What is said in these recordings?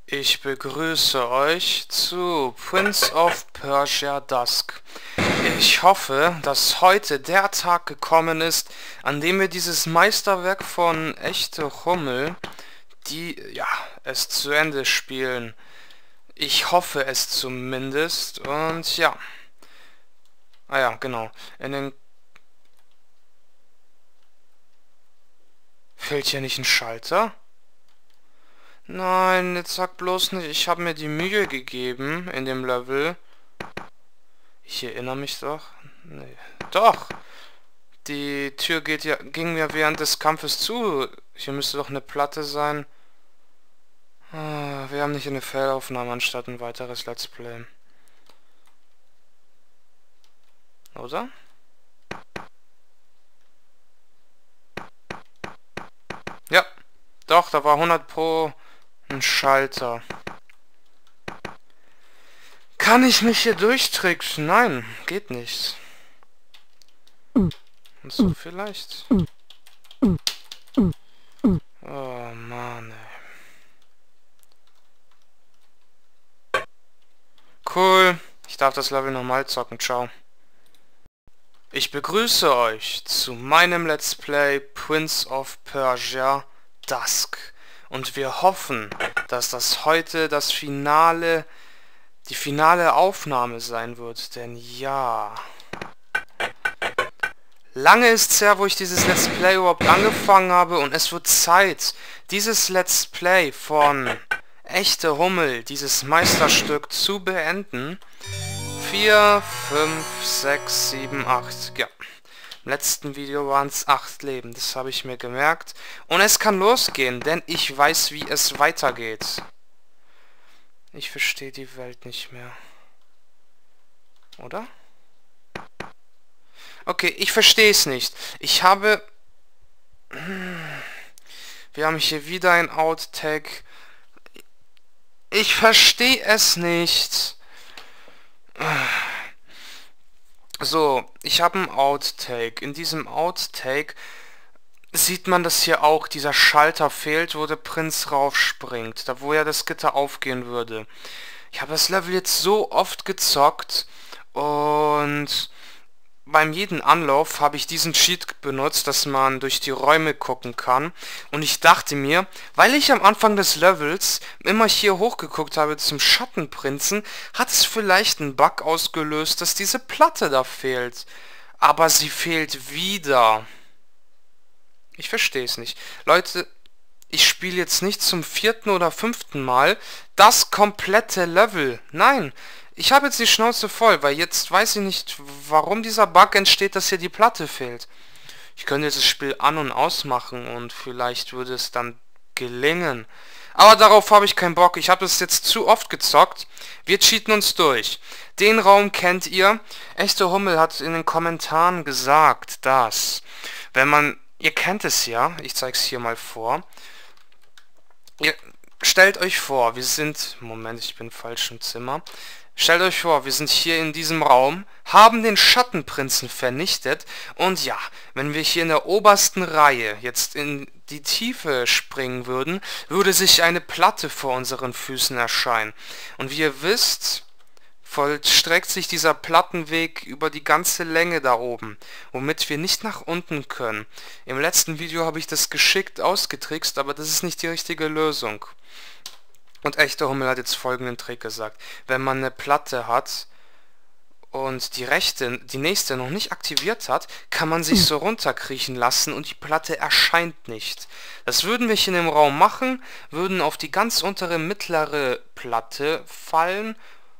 Ich begrüße euch zu Prince of Persia Dusk. Ich hoffe, dass heute der Tag gekommen ist, an dem wir dieses Meisterwerk von Echte Hummel, es zu Ende spielen. Ich hoffe es zumindest und ja. Ah ja, genau. Fehlt hier nicht ein Schalter? Nein, jetzt sag bloß nicht, ich habe mir die Mühe gegeben in dem Level. Ich erinnere mich doch. Nee. Doch! Die Tür ging mir während des Kampfes zu. Hier müsste doch eine Platte sein. Wir haben nicht eine Failaufnahme anstatt ein weiteres Let's Play. Oder? Ja, doch, da war 100 Pro ein Schalter. Kann ich mich hier durchtricksen? Nein, geht nicht. Und so vielleicht. Oh Mann, ey. Cool. Ich darf das Level normal zocken. Ciao. Ich begrüße euch zu meinem Let's Play Prince of Persia Dusk. Und wir hoffen, dass das heute die finale Aufnahme sein wird. Denn ja... Lange ist's her, wo ich dieses Let's Play überhaupt angefangen habe und es wird Zeit, dieses Let's Play von Echte Hummel, dieses Meisterstück, zu beenden. 4, 5, 6, 7, 8. Ja, im letzten Video waren es 8 Leben, das habe ich mir gemerkt. Und es kann losgehen, denn ich weiß, wie es weitergeht. Ich verstehe die Welt nicht mehr. Oder? Okay, ich verstehe es nicht. Wir haben hier wieder ein Outtake. Ich verstehe es nicht. So, ich habe ein Outtake. In diesem Outtake sieht man, dass hier auch dieser Schalter fehlt, wo der Prinz raufspringt. Da wo ja das Gitter aufgehen würde. Ich habe das Level jetzt so oft gezockt und... Beim jeden Anlauf habe ich diesen Cheat benutzt, dass man durch die Räume gucken kann. Und ich dachte mir, weil ich am Anfang des Levels immer hier hochgeguckt habe zum Schattenprinzen, hat es vielleicht einen Bug ausgelöst, dass diese Platte da fehlt. Aber sie fehlt wieder. Ich verstehe es nicht. Leute, ich spiele jetzt nicht zum 4. oder 5. Mal das komplette Level. Nein. Ich habe jetzt die Schnauze voll, weil jetzt weiß ich nicht, warum dieser Bug entsteht, dass hier die Platte fehlt. Ich könnte jetzt das Spiel an- und ausmachen und vielleicht würde es dann gelingen. Aber darauf habe ich keinen Bock. Ich habe es jetzt zu oft gezockt. Wir cheaten uns durch. Den Raum kennt ihr. Echte Hummel hat in den Kommentaren gesagt, dass, wenn man... Ihr kennt es ja. Ich zeige es hier mal vor. Ihr stellt euch vor, wir sind... Moment, ich bin falsch im Zimmer. Stellt euch vor, wir sind hier in diesem Raum, haben den Schattenprinzen vernichtet und ja, wenn wir hier in der obersten Reihe jetzt in die Tiefe springen würden, würde sich eine Platte vor unseren Füßen erscheinen. Und wie ihr wisst, vollstreckt sich dieser Plattenweg über die ganze Länge da oben, womit wir nicht nach unten können. Im letzten Video habe ich das geschickt ausgetrickst, aber das ist nicht die richtige Lösung. Und Echte Hummel hat jetzt folgenden Trick gesagt. Wenn man eine Platte hat und die nächste noch nicht aktiviert hat, kann man sich so runterkriechen lassen und die Platte erscheint nicht. Das würden wir hier in dem Raum machen, würden auf die ganz untere mittlere Platte fallen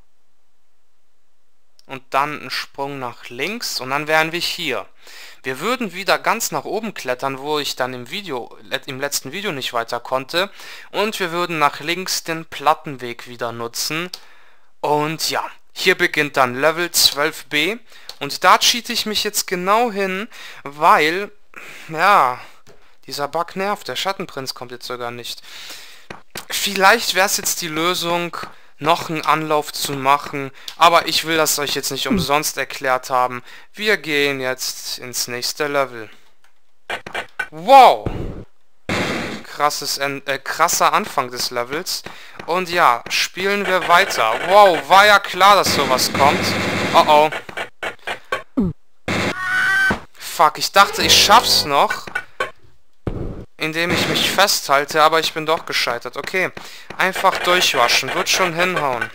und dann einen Sprung nach links und dann wären wir hier. Wir würden wieder ganz nach oben klettern, wo ich dann im letzten Video nicht weiter konnte. Und wir würden nach links den Plattenweg wieder nutzen. Und ja, hier beginnt dann Level 12b. Und da cheate ich mich jetzt genau hin, weil, ja, dieser Bug nervt. Der Schattenprinz kommt jetzt sogar nicht. Vielleicht wäre es jetzt die Lösung... noch einen Anlauf zu machen, aber ich will das euch jetzt nicht umsonst erklärt haben. Wir gehen jetzt ins nächste Level. Wow! krasser Anfang des Levels. Und ja, spielen wir weiter. Wow, war ja klar, dass sowas kommt. Oh oh. Fuck, ich dachte, ich schaff's noch, indem ich mich festhalte, aber ich bin doch gescheitert. Okay, einfach durchwaschen, wird schon hinhauen.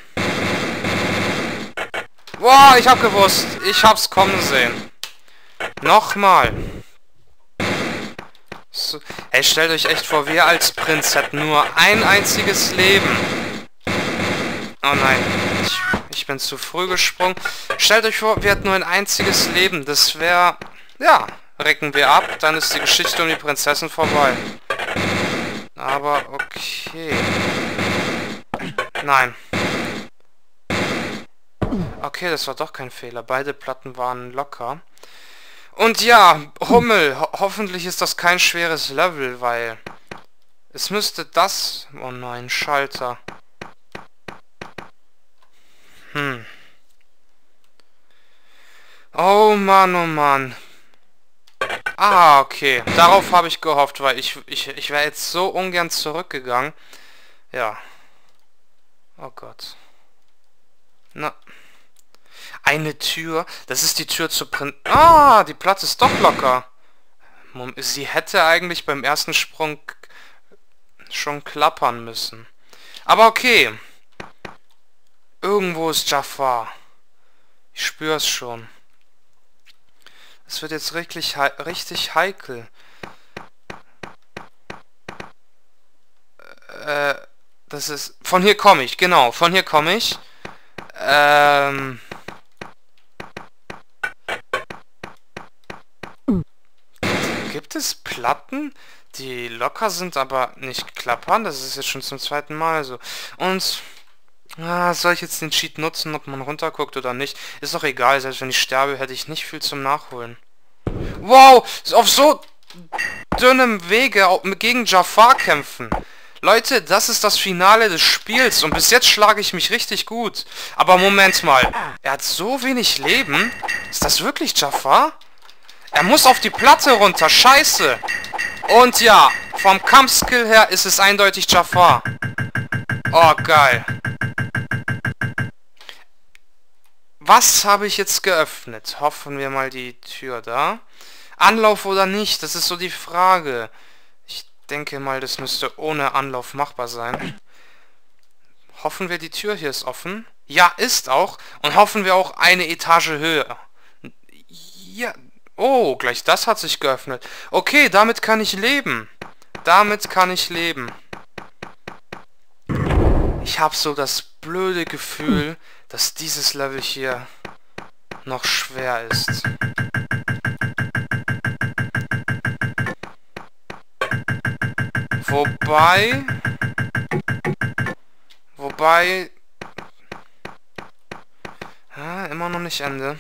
Wow, ich hab gewusst, ich hab's kommen sehen. Nochmal. So. Ey, stellt euch echt vor, wir als Prinz hätten nur ein einziges Leben. Oh nein, ich bin zu früh gesprungen. Stellt euch vor, wir hätten nur ein einziges Leben. Das wäre... Ja, recken wir ab, dann ist die Geschichte um die Prinzessin vorbei. Aber okay. Nein. Okay, das war doch kein Fehler. Beide Platten waren locker. Und ja, Hummel. Hoffentlich ist das kein schweres Level, weil... Es müsste das... Oh nein, Schalter. Oh Mann, oh Mann. Ah, okay. Darauf habe ich gehofft, weil ich wäre jetzt so ungern zurückgegangen. Ja. Oh Gott. Na. Eine Tür. Das ist die Tür zur Ah, die Platte ist doch locker. Sie hätte eigentlich beim ersten Sprung schon klappern müssen. Aber okay. Irgendwo ist Jafar. Ich spüre es schon. Es wird jetzt richtig heikel. Das ist... Von hier komme ich, genau. Von hier komme ich. Gibt es Platten, die locker sind, aber nicht klappern? Das ist jetzt schon zum zweiten Mal so. Und... soll ich jetzt den Cheat nutzen, ob man runterguckt oder nicht? Ist doch egal, selbst wenn ich sterbe, hätte ich nicht viel zum Nachholen. Wow! Auf so dünnem Wege gegen Jafar kämpfen. Leute, das ist das Finale des Spiels und bis jetzt schlage ich mich richtig gut. Aber Moment mal, er hat so wenig Leben? Ist das wirklich Jafar? Er muss auf die Platte runter, scheiße! Und ja, vom Kampfskill her ist es eindeutig Jafar. Oh, geil. Was habe ich jetzt geöffnet? Hoffen wir mal die Tür da. Anlauf oder nicht? Das ist so die Frage. Ich denke mal, das müsste ohne Anlauf machbar sein. Hoffen wir, die Tür hier ist offen. Ja, ist auch. Und hoffen wir auch eine Etage höher. Ja. Oh, gleich das hat sich geöffnet. Okay, damit kann ich leben. Damit kann ich leben. Ich habe so das blöde Gefühl, dass dieses Level hier noch schwer ist. Wobei... immer noch nicht Ende.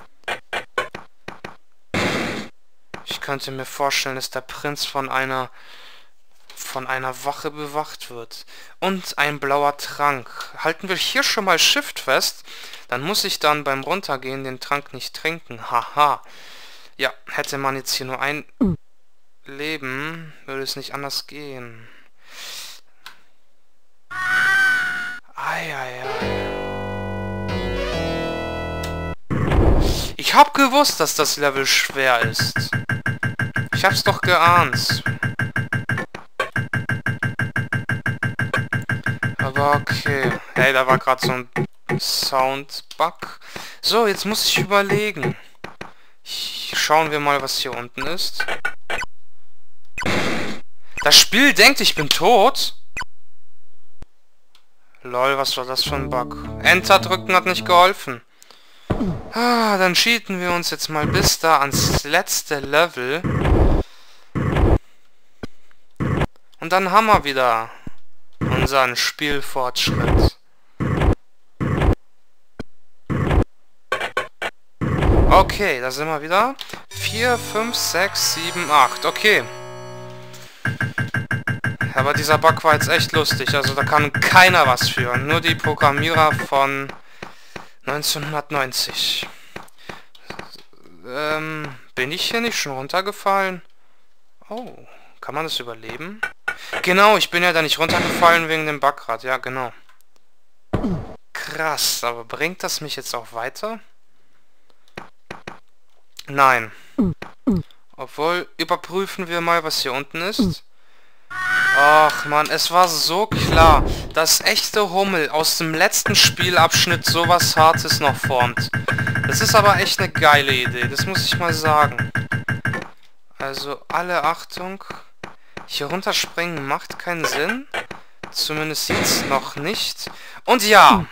Ich könnte mir vorstellen, dass der Prinz von einer Wache bewacht wird. Und ein blauer Trank. Halten wir hier schon mal Shift fest, dann muss ich dann beim Runtergehen den Trank nicht trinken. Haha. Ja, hätte man jetzt hier nur ein Leben, würde es nicht anders gehen. Eieiei. Ich hab gewusst, dass das Level schwer ist. Ich hab's doch geahnt. Aber okay. Hey, da war gerade so ein Soundbug. So, jetzt muss ich überlegen. Schauen wir mal, was hier unten ist. Das Spiel denkt, ich bin tot. Lol, was war das für ein Bug? Enter drücken hat nicht geholfen. Dann cheaten wir uns jetzt mal bis da ans letzte Level. Und dann haben wir wieder unseren Spielfortschritt. Okay, da sind wir wieder. 4, 5, 6, 7, 8. Okay. Aber dieser Bug war jetzt echt lustig. Also da kann keiner was für. Nur die Programmierer von 1990. Bin ich hier nicht schon runtergefallen? Oh, kann man das überleben? Genau, ich bin ja da nicht runtergefallen wegen dem Backrad. Ja, genau. Krass, aber bringt das mich jetzt auch weiter? Nein. Obwohl, überprüfen wir mal, was hier unten ist. Ach man, es war so klar, dass echte Hummel aus dem letzten Spielabschnitt sowas Hartes noch formt. Das ist aber echt eine geile Idee, das muss ich mal sagen. Also, alle Achtung. Hier runterspringen macht keinen Sinn. Zumindest jetzt noch nicht. Und ja.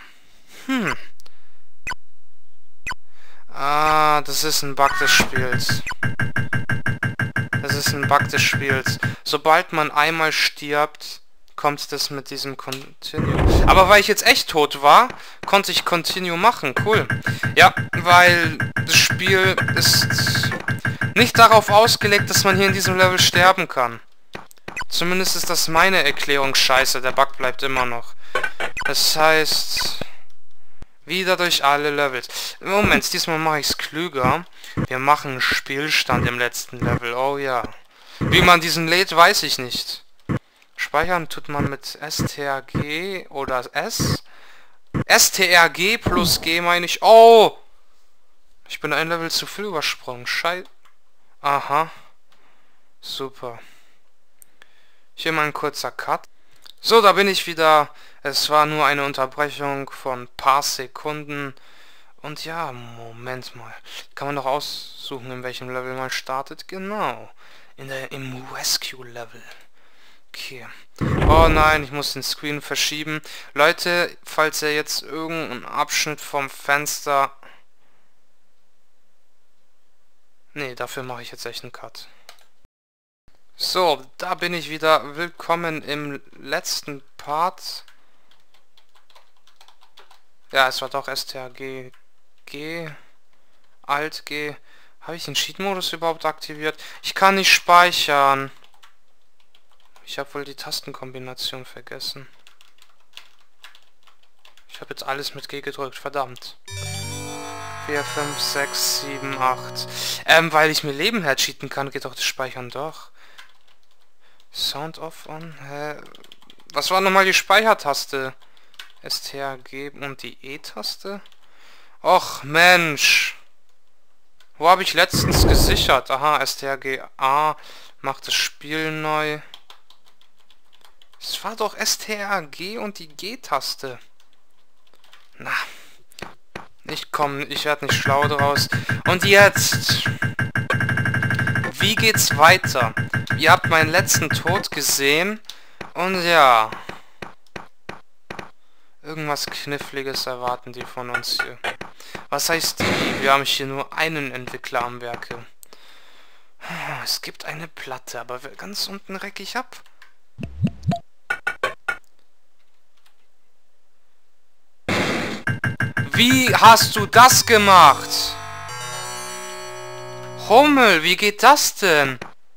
Ah, das ist ein Bug des Spiels. Das ist ein Bug des Spiels. Sobald man einmal stirbt, kommt das mit diesem Continue. Aber weil ich jetzt echt tot war, konnte ich Continue machen. Cool. Ja, weil das Spiel ist nicht darauf ausgelegt, dass man hier in diesem Level sterben kann. Zumindest ist das meine Erklärung scheiße. Der Bug bleibt immer noch. Das heißt... wieder durch alle Levels. Moment, diesmal mache ich es klüger. Wir machen einen Spielstand im letzten Level. Oh ja. Wie man diesen lädt, weiß ich nicht. Speichern tut man mit STRG oder S. STRG plus G meine ich. Oh! Ich bin ein Level zu viel übersprungen. Aha. Super. Hier mal ein kurzer Cut. So, da bin ich wieder. Es war nur eine Unterbrechung von ein paar Sekunden. Und ja, Moment mal. Kann man doch aussuchen, in welchem Level man startet. Genau. Im Rescue Level. Okay. Oh nein, ich muss den Screen verschieben. Leute, falls ihr jetzt irgendeinen Abschnitt vom Fenster... Nee, dafür mache ich jetzt echt einen Cut. So, da bin ich wieder. Willkommen im letzten Part. Ja, es war doch STRG G. Alt G. Habe ich den Cheat-Modus überhaupt aktiviert? Ich kann nicht speichern. Ich habe wohl die Tastenkombination vergessen. Ich habe jetzt alles mit G gedrückt, verdammt. 4, 5, 6, 7, 8. Weil ich mir Leben hercheaten kann, geht doch das Speichern doch. Sound off on. Hä? Was war nochmal die Speichertaste? STRG und die E-Taste? Och, Mensch. Wo habe ich letztens gesichert? Aha, STRG A macht das Spiel neu. Es war doch STRG und die G-Taste. Na. Ich werde nicht schlau draus. Und jetzt. Wie geht's weiter? Ihr habt meinen letzten Tod gesehen. Und ja. Irgendwas Kniffliges erwarten die von uns hier. Was heißt die? Wir haben hier nur einen Entwickler am Werke. Es gibt eine Platte, aber ganz unten recke ich ab. Wie hast du das gemacht? Hummel, wie geht das denn?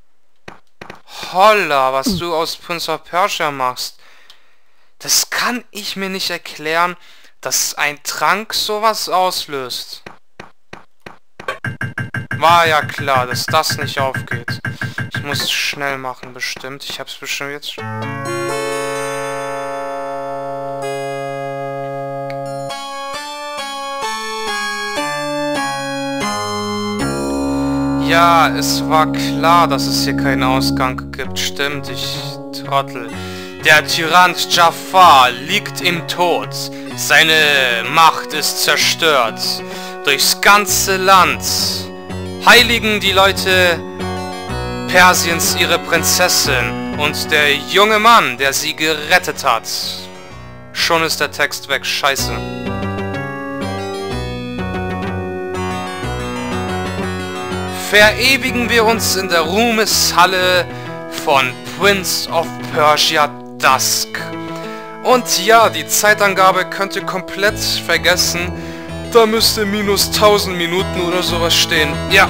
Holla, was du aus Prince of Persia machst. Das kann ich mir nicht erklären, dass ein Trank sowas auslöst. War ja klar, dass das nicht aufgeht. Ich muss schnell machen, bestimmt. Ich hab's bestimmt jetzt... Ja, es war klar, dass es hier keinen Ausgang gibt. Stimmt, ich Trottel. Der Tyrann Jafar liegt im Tod. Seine Macht ist zerstört. Durchs ganze Land heiligen die Leute Persiens ihre Prinzessin und der junge Mann, der sie gerettet hat. Schon ist der Text weg. Scheiße. Verewigen wir uns in der Ruhmeshalle von Prince of Persia Dusk. Und ja, die Zeitangabe könnt ihr komplett vergessen. Da müsste minus 1000 Minuten oder sowas stehen. Ja.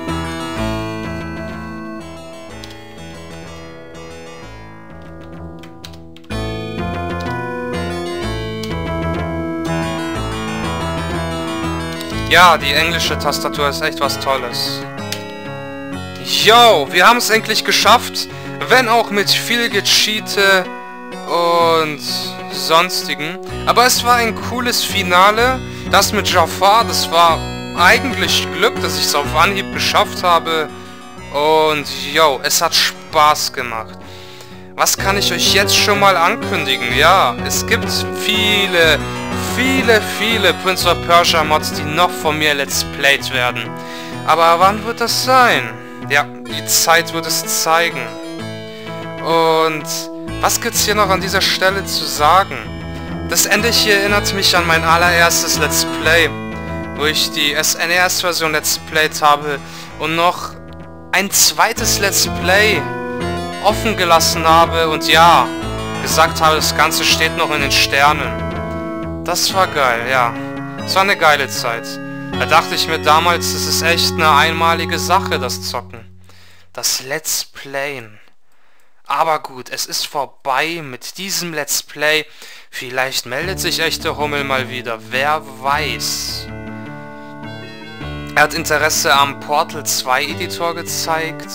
Ja, die englische Tastatur ist echt was Tolles. Yo, wir haben es endlich geschafft. Wenn auch mit viel Gecheate und sonstigen. Aber es war ein cooles Finale. Das mit Jafar, das war eigentlich Glück, dass ich es auf Anhieb geschafft habe. Und yo, es hat Spaß gemacht. Was kann ich euch jetzt schon mal ankündigen? Ja, es gibt viele Prince of Persia Mods, die noch von mir Let's Played werden. Aber wann wird das sein? Ja, die Zeit wird es zeigen. Und was gibt's hier noch an dieser Stelle zu sagen? Das Ende hier erinnert mich an mein allererstes Let's Play, wo ich die SNES-Version Let's Played habe und noch ein zweites Let's Play offen gelassen habe und ja, gesagt habe, das Ganze steht noch in den Sternen. Das war geil, ja. Es war eine geile Zeit. Da dachte ich mir damals, das ist echt eine einmalige Sache, das Zocken. Das Let's Playen. Aber gut, es ist vorbei mit diesem Let's Play. Vielleicht meldet sich echter Hummel mal wieder. Wer weiß. Er hat Interesse am Portal 2 Editor gezeigt.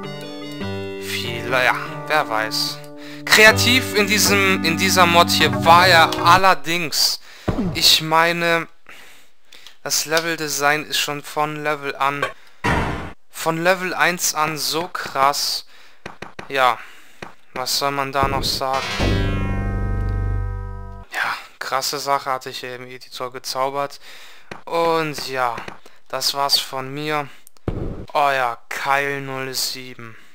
Ja, wer weiß. Kreativ in dieser Mod hier war er allerdings. Ich meine, das Leveldesign ist schon von Level 1 an so krass. Ja, was soll man da noch sagen? Ja, krasse Sache hatte ich hier im Editor gezaubert. Und ja, das war's von mir. Euer Keil 07.